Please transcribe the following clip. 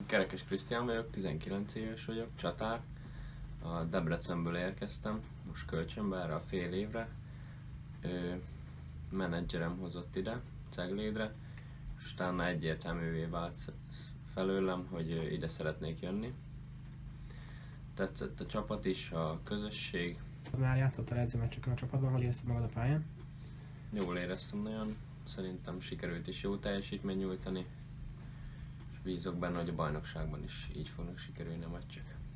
Kerekes Krisztián vagyok, 19 éves vagyok, csatár. A Debrecenből érkeztem, most kölcsönbe erre a fél évre. Menedzserem hozott ide, Ceglédre, és utána egyértelművé vált felőlem, hogy ide szeretnék jönni. Tetszett a csapat is, a közösség. Már játszottál edzőmeccseken a csapatban, hogy érezted magad a pályán? Jól éreztem nagyon, szerintem sikerült is jó teljesítményt nyújtani. És bízok benne, hogy a bajnokságban is így fognak sikerülni a meccsek.